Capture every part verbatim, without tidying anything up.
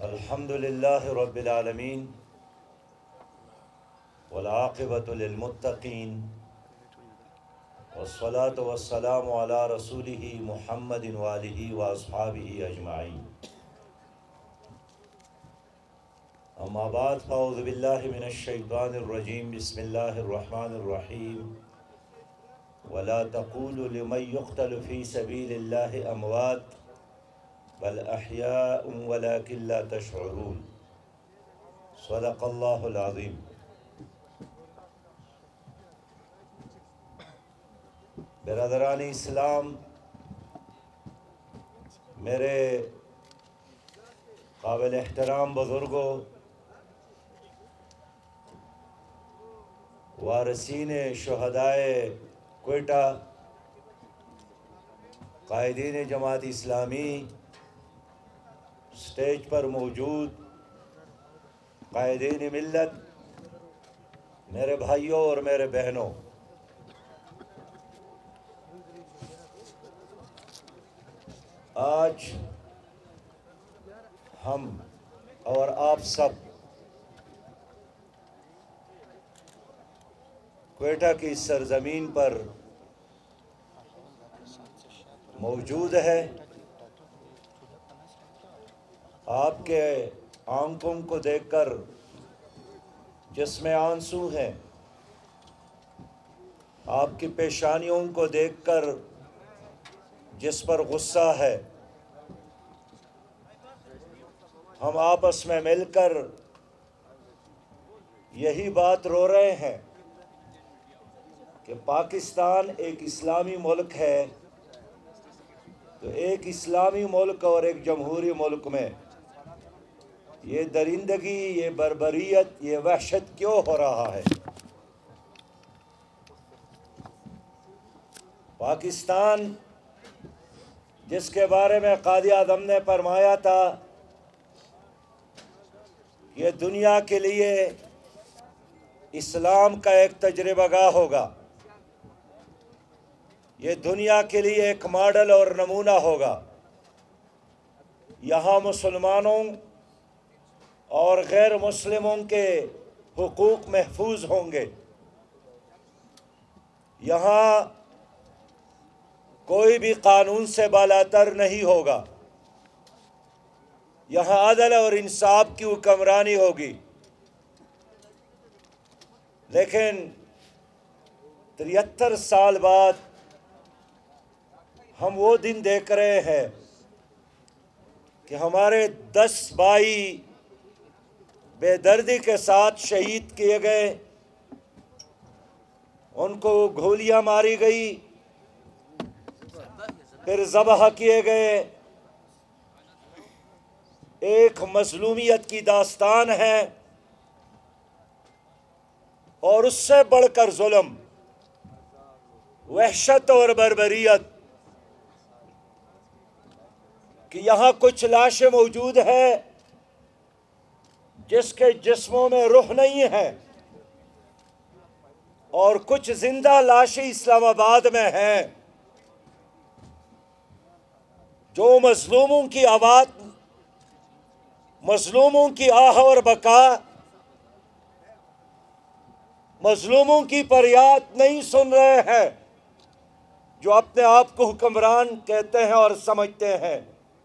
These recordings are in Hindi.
अल्हम्दुलिल्लाहि रब्बिल आलमीन वल आक़िबतु लिल मुत्तक़ीन वस्सलातु वस्सलामु अला रसूलिही मुहम्मदिन व आलिही व अस्हाबिही अजमाईन। अम्मा बाद फ़अऊज़ु बिल्लाहि मिनश शैतानिर रजीम। बिस्मिल्लाहिर रहमानिर रहीम। वला तक़ूलू लिमन युक़्तलु फ़ी सबीलिल्लाहि अमवात बल अहयाउन वलाकिन ला तशऊरून। सदक़ल्लाहुल अज़ीम। बिरादरान इस्लाम, मेरे काबिल एहतराम बुज़ुर्गों, वारिसीन शुहदाए क्वेटा, कायदीन जमात इस्लामी, स्टेज पर मौजूद कायदीन मिल्लत, मेरे भाइयों और मेरे बहनों, आज हम और आप सब क्वेटा की सरजमीन पर मौजूद है। आपके आंखों को देखकर जिसमें आंसू हैं, आपकी पेशानियों को देखकर जिस पर गुस्सा है, हम आपस में मिलकर यही बात रो रहे हैं कि पाकिस्तान एक इस्लामी मुल्क है, तो एक इस्लामी मुल्क और एक जमहूरी मुल्क में ये दरिंदगी, ये बर्बरियत, ये वहशत क्यों हो रहा है। पाकिस्तान जिसके बारे में कायद आज़म ने फरमाया था, ये दुनिया के लिए इस्लाम का एक तजर्बागाह होगा, ये दुनिया के लिए एक मॉडल और नमूना होगा। यहाँ मुसलमानों और गैर मुस्लिमों के हुकूक महफूज होंगे। यहाँ कोई भी कानून से बालातर नहीं होगा। यहाँ अदल और इंसाफ की हुक्मरानी होगी। लेकिन तिहत्तर साल बाद हम वो दिन देख रहे हैं कि हमारे दस भाई बेदर्दी के साथ शहीद किए गए, उनको गोलियां मारी गई, फिर ज़बह किए गए। एक मज़लूमियत की दास्तान है और उससे बढ़कर जुल्म, वहशत और बर्बरियत कि यहाँ कुछ लाशें मौजूद है जिसके जिस्मों में रूह नहीं है, और कुछ जिंदा लाशें इस्लामाबाद में हैं जो मजलूमों की आवाज़, मजलूमों की आह और बका, मजलूमों की फरियाद नहीं सुन रहे हैं, जो अपने आप को हुक्मरान कहते हैं और समझते हैं।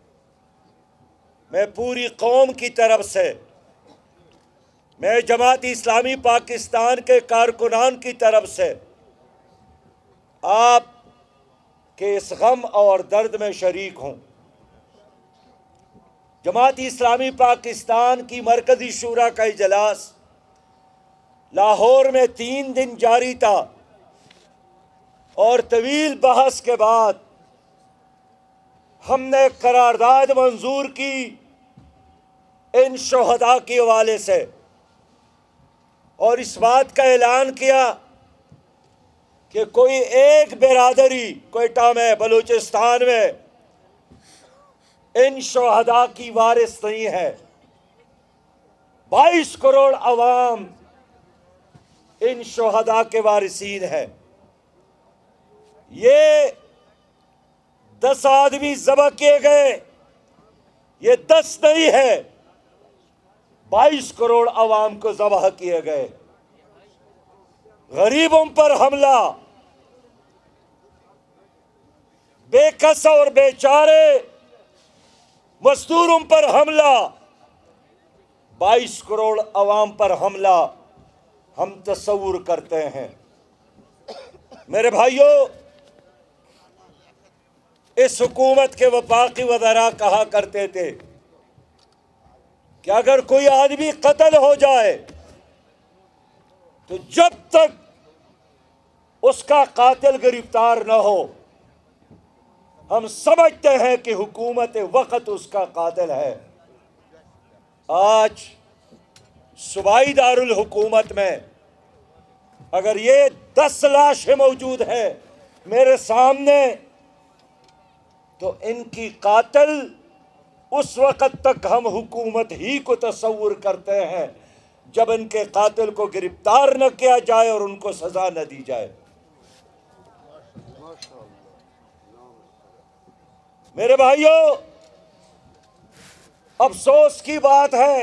मैं पूरी कौम की तरफ से, मैं जमात इस्लामी पाकिस्तान के कारकुनान की तरफ से आप के इस गम और दर्द में शरीक हूँ। जमात इस्लामी पाकिस्तान की मरकज़ी शूरा का इजलास लाहौर में तीन दिन जारी था और तवील बहस के बाद हमने करारदाद मंजूर की इन शोहदा के हवाले से, और इस बात का ऐलान किया कि कोई एक बिरादरी क्वेटा में, बलूचिस्तान में इन शोहदा की वारिस नहीं है। बाईस करोड़ अवाम इन शोहदा के वारिसीन है। ये दस आदमी ज़बह किए गए, ये दस नहीं है, बाईस करोड़ अवाम को ज़बह किए गए, गरीबों पर हमला, बेकस और बेचारे मजदूरों पर हमला, बाईस करोड़ अवाम पर हमला हम तस्वुर करते हैं। मेरे भाइयों, इस हुकूमत के वफाकी वज़रा कहा करते थे कि अगर कोई आदमी कत्ल हो जाए तो जब तक उसका कातिल गिरफ्तार न हो, हम समझते हैं कि हुकूमत वक्त उसका कातिल है। आज सूबाई दारुल हुकूमत में अगर ये दस लाशें मौजूद हैं मेरे सामने, तो इनकी कातिल उस वक़्त तक हम हुकूमत ही को तस्वुर करते हैं जब इनके कातिल को गिरफ्तार न किया जाए और उनको सजा न दी जाए। मेरे भाइयों, अफसोस की बात है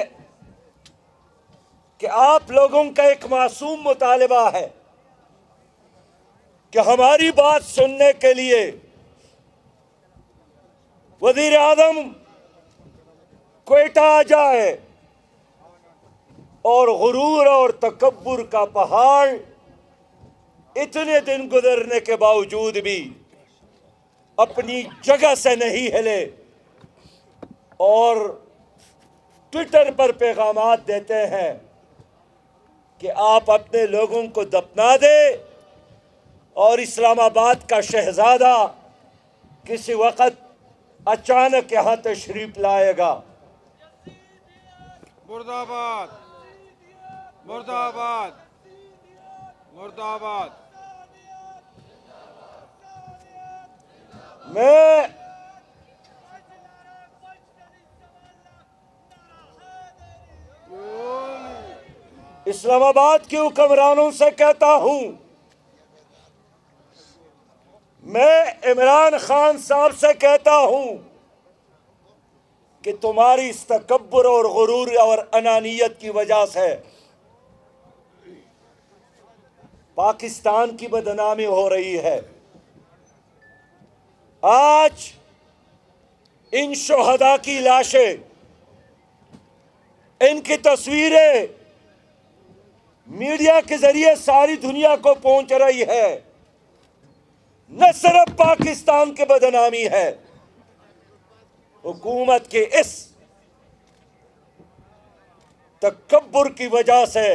कि आप लोगों का एक मासूम मुतालिबा है कि हमारी बात सुनने के लिए वज़ीर आज़म क्वेटा आ जाए और गुरूर और तकब्बुर का पहाड़ इतने दिन गुजरने के बावजूद भी अपनी जगह से नहीं हिले और ट्विटर पर पैगामात देते हैं कि आप अपने लोगों को दफना दे और इस्लामाबाद का शहजादा किसी वक़्त अचानक यहाँ तशरीफ लाएगा। मुर्दाबाद, मुर्दाबाद, मुर्दाबाद। मैं इस्लामाबाद के हुक्मरानों से कहता हूं, मैं इमरान खान साहब से कहता हूं कि तुम्हारी इस तकब्बुर और गुरूर और अनानियत की वजह से पाकिस्तान की बदनामी हो रही है। आज इन शुहदा की लाशें, इनकी तस्वीरें मीडिया के जरिए सारी दुनिया को पहुंच रही है। न सिर्फ पाकिस्तान की बदनामी है, हुकूमत के इस तकब्बुर की वजह से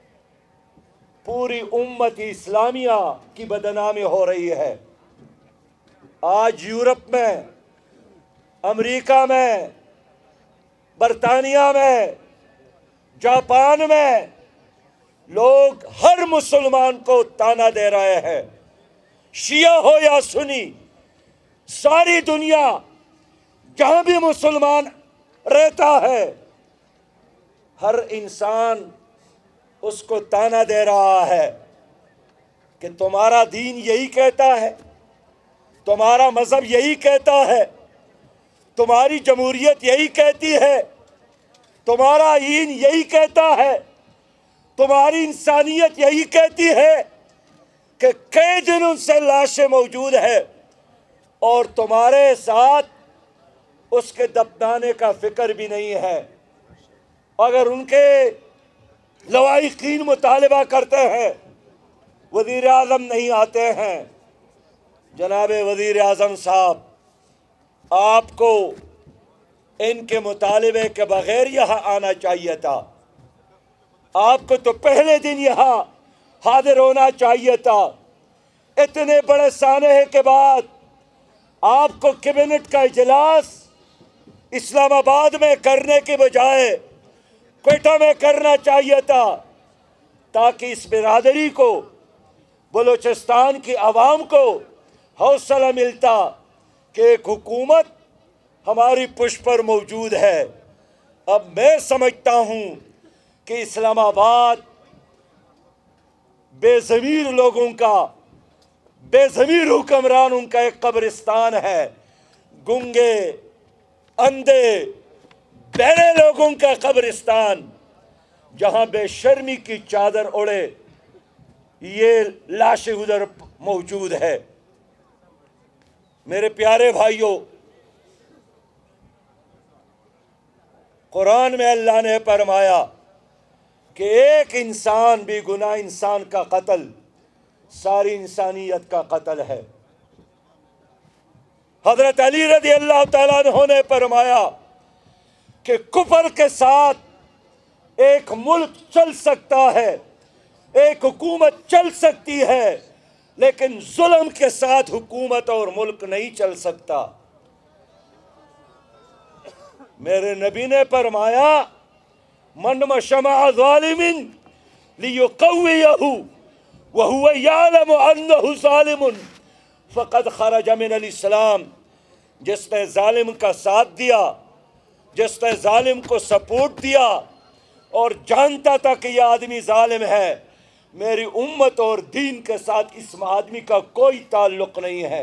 पूरी उम्मत इस्लामिया की बदनामी हो रही है। आज यूरोप में, अमेरिका में, बरतानिया में, जापान में लोग हर मुसलमान को ताना दे रहे हैं, शिया हो या सुन्नी, सारी दुनिया जहां भी मुसलमान रहता है हर इंसान उसको ताना दे रहा है कि तुम्हारा दीन यही कहता है, तुम्हारा मजहब यही कहता है, तुम्हारी जमहूरियत यही कहती है, तुम्हारा ईन यही कहता है, तुम्हारी इंसानियत यही कहती है कि कई दिनों से लाशें मौजूद है और तुम्हारे साथ उसके दफनाने का फिक्र भी नहीं है। अगर उनके लवाहिकीन मुतालिबा करते हैं, वज़ीर आज़म नहीं आते हैं। जनाब वज़ीर आज़म साहब, आपको इनके मुतालिबे के बगैर यहाँ आना चाहिए था। आपको तो पहले दिन यहाँ हाजिर होना चाहिए था। इतने बड़े सानहे के बाद आपको कैबिनेट का इजलास इस्लामाबाद में करने के बजाय क्वेटा में करना चाहिए था, ताकि इस बिरादरी को, बलूचिस्तान की आवाम को हौसला मिलता कि एक हुकूमत हमारी पुष्ट पर मौजूद है। अब मैं समझता हूँ कि इस्लामाबाद बेज़मीर लोगों का, बेज़मीर हुक्मरानों का एक कब्रिस्तान है। गूंगे, अंधे, बहरे लोगों का कब्रिस्तान। जहां बेशर्मी की चादर ओढ़े ये लाशें उधर मौजूद है। मेरे प्यारे भाइयों, कुरान में अल्लाह ने फरमाया कि एक इंसान भी गुनाह इंसान का कत्ल सारी इंसानियत का कत्ल है। हजरत अली रज़ी अल्लाह तआला अन्हु ने फरमाया कि कुफर के साथ एक मुल्क चल सकता है, एक हुकूमत चल सकती है, लेकिन जुल्म के साथ हुकूमत और मुल्क नहीं चल सकता। मेरे नबी ने फरमाया मन मशमा ज़ालिमिन लियुक़व्वियहु व हुवा यअलमु अन्नहु ज़ालिमुन फ़क़द ख़रज मिनल इस्लाम। जिसने जालिम का साथ दिया, जिसने जालिम को सपोर्ट दिया और जानता था कि यह आदमी जालिम है, मेरी उम्मत और दीन के साथ इस आदमी का कोई ताल्लुक नहीं है।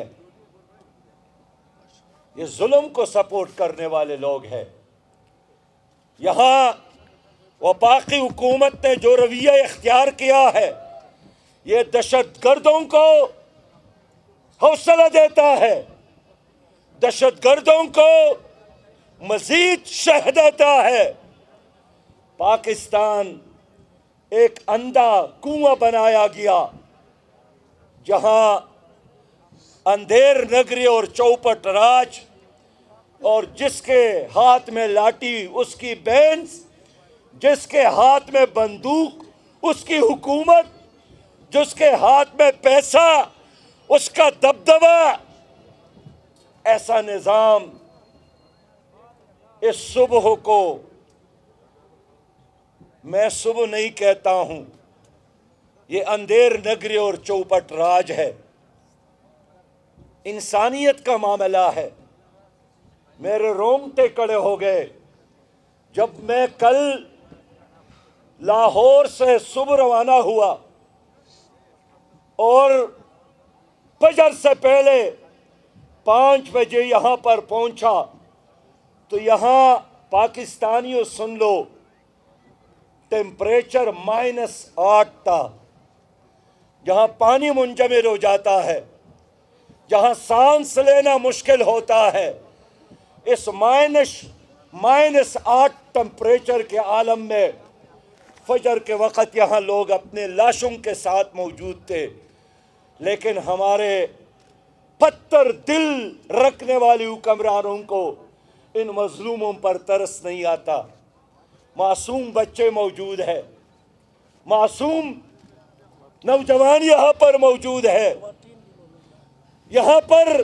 ये जुल्म को सपोर्ट करने वाले लोग हैं। यहाँ वफाकी हुकूमत ने जो रवैया इख्तियार किया है, ये दहशतगर्दों को हौसला देता है, दहशतगर्दों को मजीद शह देता है। पाकिस्तान एक अंधा कुआं बनाया गया, जहां अंधेर नगरी और चौपट राज, और जिसके हाथ में लाठी उसकी बेंच, जिसके हाथ में बंदूक उसकी हुकूमत, जिसके हाथ में पैसा उसका दबदबा। ऐसा निज़ाम इस सुबह को मैं सुबह नहीं कहता हूं, ये अंधेर नगरी और चौपट राज है, इंसानियत का मामला है। मेरे रोंगटे खड़े हो गए जब मैं कल लाहौर से सुबह रवाना हुआ और फजर से पहले पाँच बजे यहाँ पर पहुँचा, तो यहाँ पाकिस्तानियों सुन लो, टेम्परेचर माइनस आठ था, जहाँ पानी मुंजमद हो जाता है, जहाँ सांस लेना मुश्किल होता है। इस माइनस माइनस आठ टेम्परेचर के आलम में फजर के वक़्त यहाँ लोग अपने लाशों के साथ मौजूद थे, लेकिन हमारे पत्थर दिल रखने वाले हुक्मरानों को इन मजलूमों पर तरस नहीं आता। मासूम बच्चे मौजूद है, मासूम नौजवान यहाँ पर मौजूद है, यहाँ पर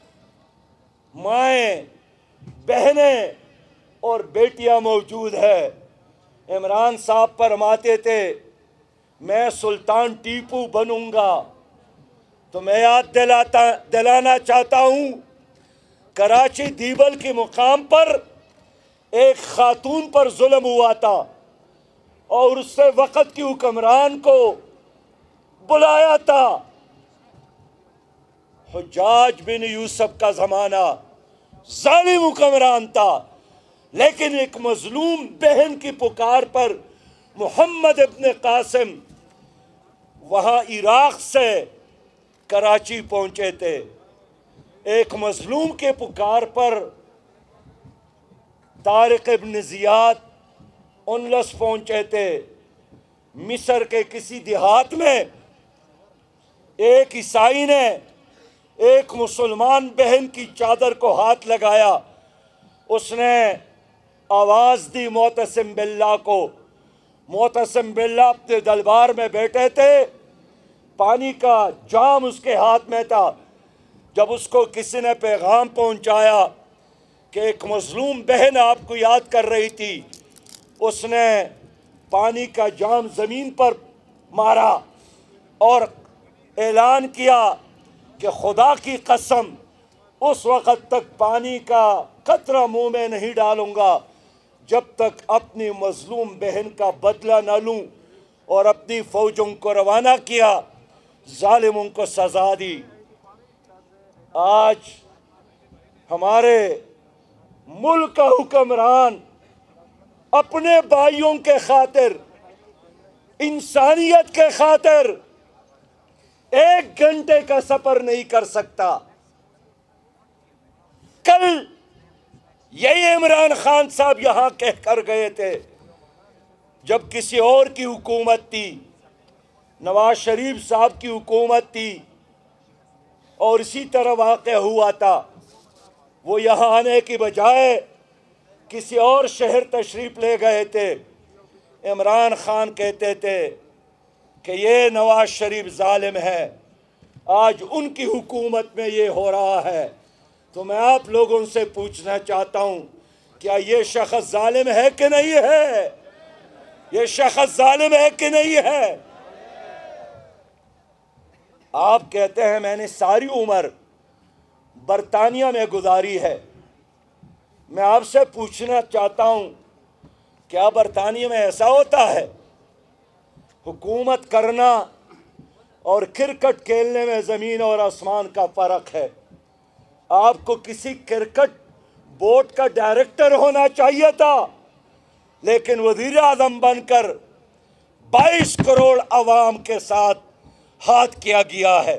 माएँ बहनें और बेटियां मौजूद है। इमरान साहब फरमाते थे मैं सुल्तान टीपू बनूंगा, तो मैं याद दिलाता दिलाना चाहता हूँ, कराची दीबल के मुकाम पर एक खातून पर जुल्म हुआ था और उससे वक़्त की हुक्मरान को बुलाया था। हुज्जाज बिन यूसुफ का ज़माना, जालिम हुक्मरान था, लेकिन एक मजलूम बहन की पुकार पर मोहम्मद इब्न कासिम वहाँ इराक़ से कराची पहुँचे थे। एक मजलूम के पुकार पर तारिक इब्न ज़ियाद उनलस पहुँचे थे। मिस्र के किसी देहात में एक ईसाई ने एक मुसलमान बहन की चादर को हाथ लगाया, उसने आवाज़ दी मोतसिम बिल्लाह को। मोतसिम बिल्लाह अपने दरबार में बैठे थे, पानी का जाम उसके हाथ में था। जब उसको किसी ने पैगाम पहुंचाया कि एक मजलूम बहन आपको याद कर रही थी, उसने पानी का जाम ज़मीन पर मारा और ऐलान किया कि खुदा की कसम उस वक़्त तक पानी का कतरा मुंह में नहीं डालूंगा जब तक अपनी मजलूम बहन का बदला न लूं, और अपनी फ़ौजों को रवाना किया, जालिमों को सज़ा दी। आज हमारे मुल्क का हुक्मरान अपने भाइयों के खातिर इंसानियत के खातिर एक घंटे का सफर नहीं कर सकता। कल यही इमरान खान साहब यहां कह कर गए थे, जब किसी और की हुकूमत थी, नवाज शरीफ साहब की हुकूमत थी और इसी तरह वाक़या हुआ था, वो यहाँ आने की बजाय किसी और शहर तशरीफ़ ले गए थे। इमरान खान कहते थे कि ये नवाज शरीफ जालिम है, आज उनकी हुकूमत में ये हो रहा है। तो मैं आप लोगों से पूछना चाहता हूँ, क्या ये शख्स जालिम है कि नहीं है? ये शख्स जालिम है कि नहीं है? आप कहते हैं मैंने सारी उम्र बरतानिया में गुजारी है। मैं आपसे पूछना चाहता हूँ, क्या बरतानिया में ऐसा होता है? हुकूमत करना और क्रिकेट खेलने में ज़मीन और आसमान का फ़र्क है। आपको किसी क्रिकेट बोर्ड का डायरेक्टर होना चाहिए था, लेकिन वज़ीर आज़म बनकर बाईस करोड़ अवाम के साथ हाथ किया गया है।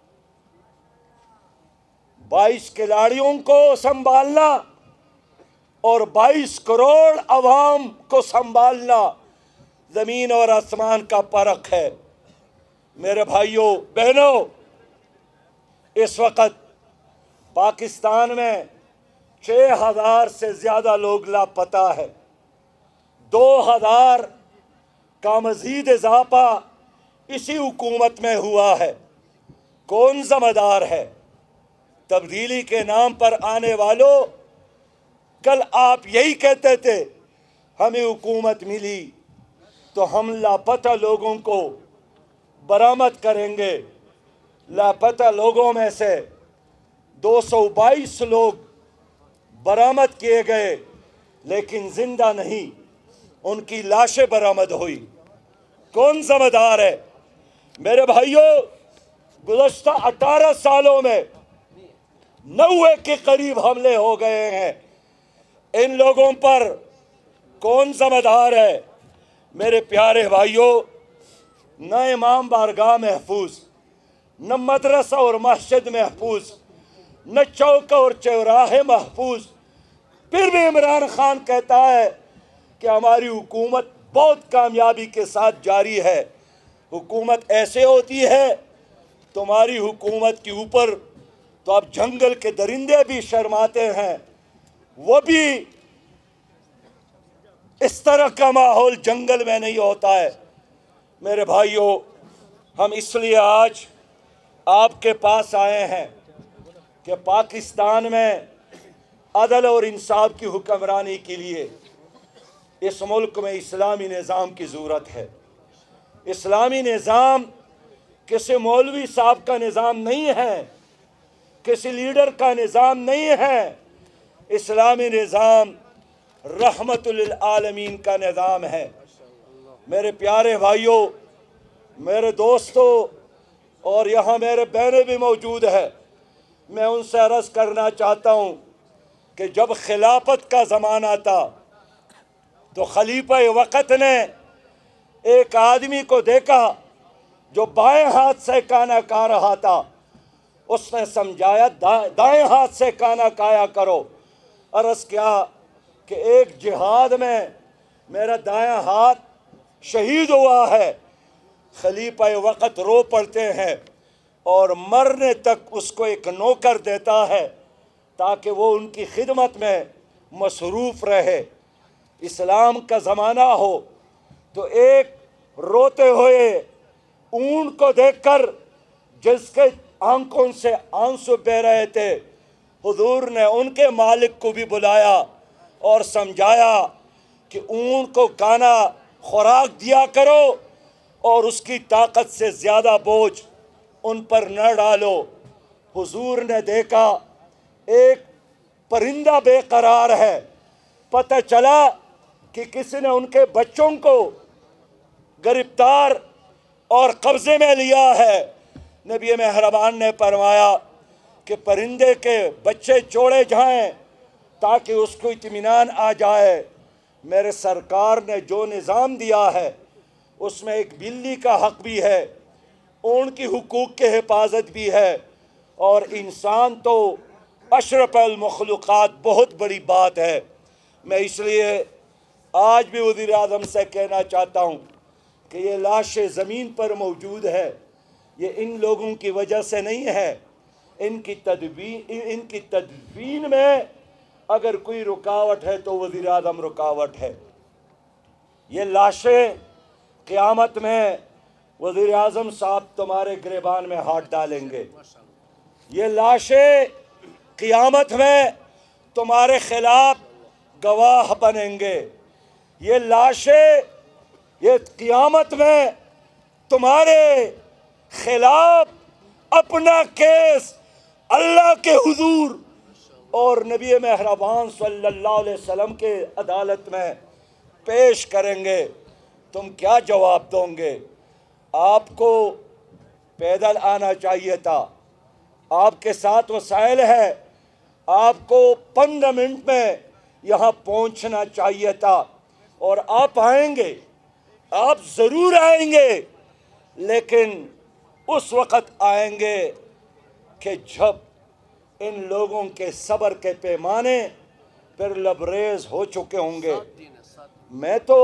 बाईस खिलाड़ियों को संभालना और बाईस करोड़ अवाम को संभालना ज़मीन और आसमान का फ़र्क है। मेरे भाइयों बहनों, इस वक्त पाकिस्तान में छः हज़ार से ज़्यादा लोग लापता है। दो हज़ार का मज़ीद इजाफा इसी हुकूमत में हुआ है। कौन ज़िम्मेदार है? तब्दीली के नाम पर आने वालों, कल आप यही कहते थे हमें हुकूमत मिली तो हम लापता लोगों को बरामद करेंगे। लापता लोगों में से दो सौ बाईस लोग बरामद किए गए, लेकिन जिंदा नहीं, उनकी लाशें बरामद हुई। कौन ज़िम्मेदार है? मेरे भाइयों, गुज़श्ता अठारह सालों में नब्बे के करीब हमले हो गए हैं। इन लोगों पर कौन ज़िम्मेदार है? मेरे प्यारे भाइयों, न इमाम बारगाह महफूज, न मदरसा और मस्जिद महफूज, न चौक और चौराहे महफूज, फिर भी इमरान खान कहता है कि हमारी हुकूमत बहुत कामयाबी के साथ जारी है। हुकूमत ऐसे होती है, तुम्हारी हुकूमत के ऊपर तो अब जंगल के दरिंदे भी शर्माते हैं। वो भी इस तरह का माहौल जंगल में नहीं होता है। मेरे भाइयों, हम इसलिए आज आपके पास आए हैं कि पाकिस्तान में अदल और इंसाफ की हुक्मरानी के लिए इस मुल्क में इस्लामी निज़ाम की ज़रूरत है। इस्लामी निज़ाम किसी मौलवी साहब का निज़ाम नहीं है, किसी लीडर का निज़ाम नहीं है। इस्लामी निज़ाम रहमतुल लिल आलमीन का निज़ाम है। मेरे प्यारे भाइयों, मेरे दोस्तों, और यहाँ मेरे बहनें भी मौजूद है, मैं उनसे अर्ज़ करना चाहता हूँ कि जब खिलाफत का ज़माना था तो खलीफा वक़्त ने एक आदमी को देखा जो बाएं हाथ से खाना खा रहा था। उसने समझाया दा, दाएं हाथ से खाना खाया करो। अर्ज़ किया कि एक जिहाद में मेरा दायां हाथ शहीद हुआ है। खलीफा वक़्त रो पड़ते हैं और मरने तक उसको एक नौकर देता है ताकि वो उनकी खिदमत में मसरूफ़ रहे। इस्लाम का ज़माना हो तो एक रोते हुए ऊंट को देखकर जिसके आंखों से आंसू बह रहे थे, हुजूर ने उनके मालिक को भी बुलाया और समझाया कि ऊंट को खाना खुराक दिया करो और उसकी ताकत से ज़्यादा बोझ उन पर न डालो। हुजूर ने देखा एक परिंदा बेकरार है। पता चला कि किसी ने उनके बच्चों को गिरफ्तार और कब्ज़े में लिया है। नबी मेहरबान ने फरमाया कि परिंदे के बच्चे छोड़े जाएं ताकि उसको इत्मीनान आ जाए। मेरे सरकार ने जो निज़ाम दिया है उसमें एक बिल्ली का हक भी है, उनकी हुकूक के हिफाजत भी है, और इंसान तो अशरफुल मखलूक़ात बहुत बड़ी बात है। मैं इसलिए आज भी वज़ीर आज़म से कहना चाहता हूँ कि ये लाशें ज़मीन पर मौजूद है, ये इन लोगों की वजह से नहीं है। इनकी तदबीर इनकी तदफीन में अगर कोई रुकावट है तो वज़ीर आज़म रुकावट है। ये लाशें क़यामत में वज़ीर आज़म साहब तुम्हारे गिरबान में हाथ डालेंगे। ये लाशें क़यामत में तुम्हारे खिलाफ गवाह बनेंगे। ये लाशें ये क़यामत में तुम्हारे खिलाफ अपना केस अल्लाह के हुजूर और नबी मेहरबान सल्लल्लाहु अलैहि वसल्लम के अदालत में पेश करेंगे। तुम क्या जवाब दोगे? आपको पैदल आना चाहिए था, आपके साथ वसाइल है, आपको पंद्रह मिनट में यहाँ पहुँचना चाहिए था, और आप आएंगे, आप ज़रूर आएंगे, लेकिन उस वक़्त आएंगे कि जब इन लोगों के सब्र के पैमाने फिर लबरेज हो चुके होंगे। मैं तो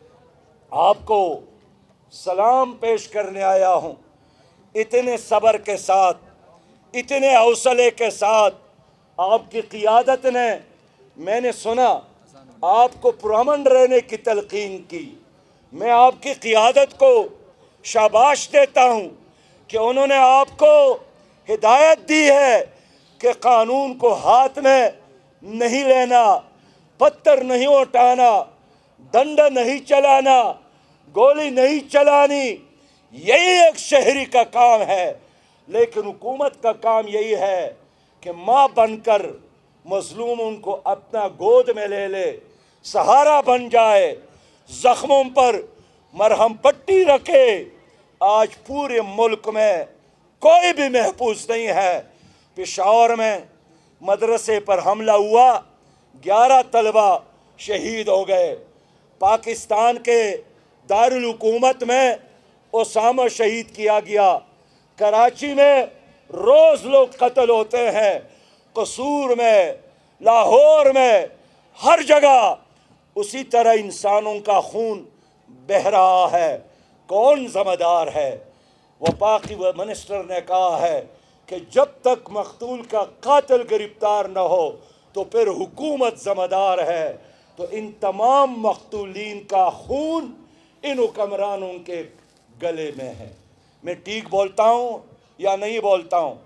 आपको सलाम पेश करने आया हूँ। इतने सब्र के साथ, इतने हौसले के साथ आपकी क़ियादत ने, मैंने सुना आपको पुरअमन रहने की तलकीन की। मैं आपकी क़ियादत को शाबाश देता हूँ कि उन्होंने आपको हिदायत दी है कि कानून को हाथ में नहीं लेना, पत्थर नहीं उठाना, डंडा नहीं चलाना, गोली नहीं चलानी। यही एक शहरी का काम है, लेकिन हुकूमत का काम यही है कि माँ बनकर मजलूमों को अपना गोद में ले ले, सहारा बन जाए, ज़ख्मों पर मरहम पट्टी रखे। आज पूरे मुल्क में कोई भी महफूज नहीं है। पेशावर में मदरसे पर हमला हुआ, ग्यारह तलबा शहीद हो गए। पाकिस्तान के दारुल हुकूमत में ओसामा शहीद किया गया। कराची में रोज़ लोग कत्ल होते हैं, कसूर में, लाहौर में, हर जगह उसी तरह इंसानों का खून बह रहा है। कौन ज़िम्मेदार है? वफाकी मिनिस्टर ने कहा है कि जब तक मकतूल का कातिल गिरफ्तार न हो तो फिर हुकूमत ज़िम्मेदार है। तो इन तमाम मकतूलीन का खून इन हुक्मरानों के गले में है। मैं ठीक बोलता हूँ या नहीं बोलता हूँ?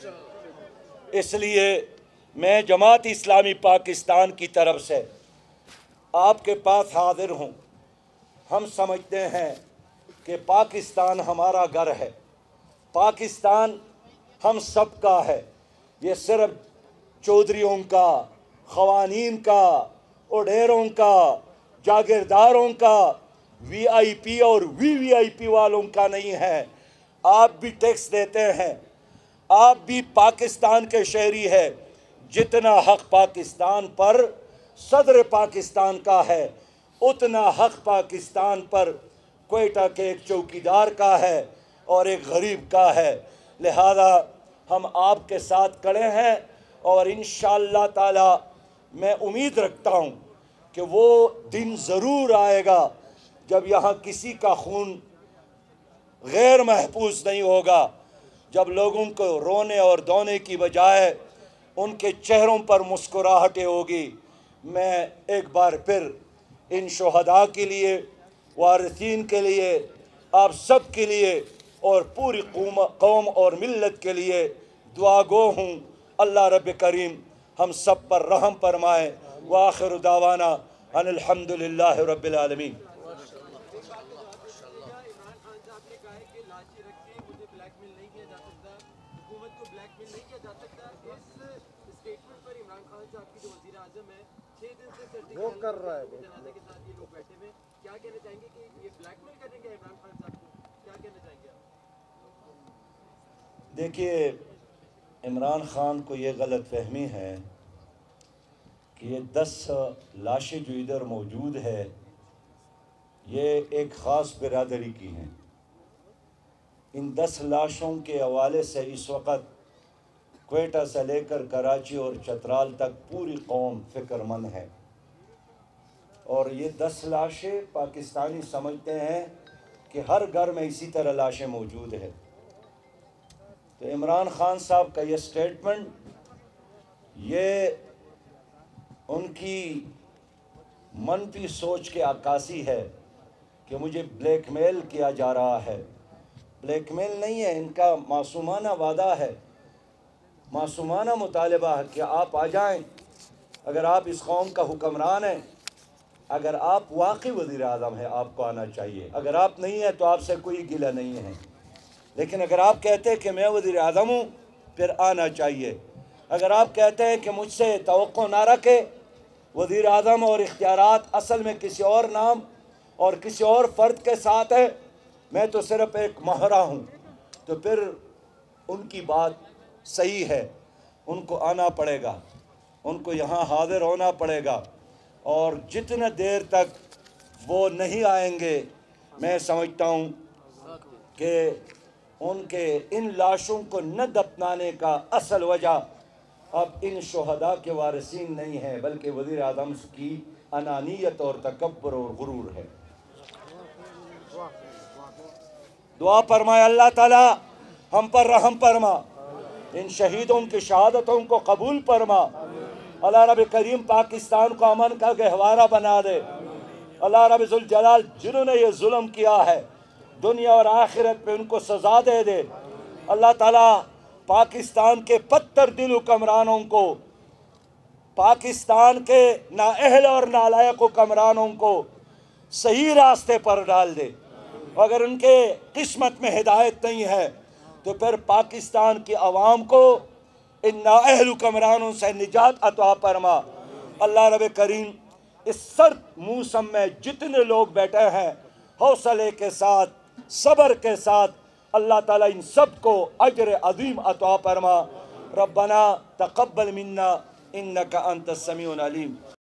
इसलिए मैं जमात इस्लामी पाकिस्तान की तरफ से आपके पास हाजिर हूँ। हम समझते हैं कि पाकिस्तान हमारा घर है, पाकिस्तान हम सब का है। ये सिर्फ चौधरियों का, ख़वानीन का, उडेरों का, जागीरदारों का, वीआईपी और वीवीआईपी वालों का नहीं है। आप भी टैक्स देते हैं, आप भी पाकिस्तान के शहरी है। जितना हक पाकिस्तान पर सदर पाकिस्तान का है, उतना हक पाकिस्तान पर क्वेटा के एक चौकीदार का है और एक गरीब का है। लिहाजा हम आपके साथ खड़े हैं और इंशाअल्लाह ताला मैं उम्मीद रखता हूँ कि वो दिन ज़रूर आएगा जब यहाँ किसी का खून गैर महफूज नहीं होगा, जब लोगों को रोने और धोने की बजाय उनके चेहरों पर मुस्कुराहटें होगी। मैं एक बार फिर इन शुहदा के लिए, वारिसीन के लिए, आप सब के लिए और पूरी कौम और मिल्लत के लिए दुआगो हूँ। अल्लाह रब करीम हम सब पर रहम फरमाए। व आखिर दावाना अनिल हम्दुलिल्लाहि रब्बिल आलमीन। वो कर रहा है जनाजे के साथ ये लोग बैठे हुए, क्या कहना चाहेंगे कि ये ब्लैकमेल करेंगे इमरान खान साहब को? क्या कहना चाहेंगे आप? देखिए, इमरान खान को ये गलत फहमी है कि ये दस लाशें जो इधर मौजूद है ये एक ख़ास बिरादरी की हैं। इन दस लाशों के हवाले से इस वक्त क्वेटा से लेकर कराची और चतराल तक पूरी कौम फ़िक्रमंद है। और ये दस लाशें पाकिस्तानी समझते हैं कि हर घर में इसी तरह लाशें मौजूद है। तो इमरान खान साहब का ये स्टेटमेंट, ये उनकी मनफी सोच के अक्कासी है कि मुझे ब्लैकमेल किया जा रहा है। ब्लैकमेल नहीं है, इनका मासूमाना वादा है, मासूमाना मुतालबा है कि आप आ जाएं। अगर आप इस कौम का हुक्मरान हैं, अगर आप वाकई वज़ीर आज़म हैं, आपको आना चाहिए। अगर आप नहीं हैं तो आपसे कोई गिला नहीं है। लेकिन अगर आप कहते हैं कि मैं वज़ीर आज़म हूँ, फिर आना चाहिए। अगर आप कहते हैं कि मुझसे तवक्को ना रखे, वज़ीर आज़म और इख्तियारात असल में किसी और नाम और किसी और फ़र्द के साथ है, मैं तो सिर्फ़ एक मोहरा हूँ, तो फिर उनकी बात सही है। उनको आना पड़ेगा, उनको यहाँ हाज़िर होना पड़ेगा। और जितने देर तक वो नहीं आएंगे, मैं समझता हूँ कि उनके इन लाशों को न दफनाने का असल वजह अब इन शुहदा के वारिसीन नहीं है, बल्कि वज़ीर आज़म की अनानियत और तकब्बुर और गुरूर है। दुआ फरमाए अल्लाह ताला हम पर रहम फरमा, इन शहीदों की शहादतों को कबूल फरमा। अल्लाह रब करीम पाकिस्तान को अमन का गहवारा बना दे। अल्लाह रब जुल जलाल जिन्होंने ये जुल्म किया है, दुनिया और आखिरत में उनको सज़ा दे दे। अल्लाह ताला पाकिस्तान के पत्थर दिल हुक्मरानों को, पाकिस्तान के नाअहल और नालायक हुक्मरानों को सही रास्ते पर डाल दे। अगर उनके किस्मत में हिदायत नहीं है तो फिर पाकिस्तान की आवाम को इन नाअहल हुक्मरानों से निजात अता फरमा। अल्लाह रब करीम इस सर्द मौसम में जितने लोग बैठे हैं, हौसले के साथ, सब्र के साथ, अल्लाह ताला इन सब को अजर अज़ीम अता फरमा। रब्बना तक़ब्बल मिन्ना इन्नका अंतस समीउल अलीम।